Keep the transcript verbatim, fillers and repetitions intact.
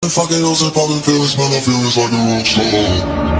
Fucking those and popping feelings, man, I feel it's like a rock star.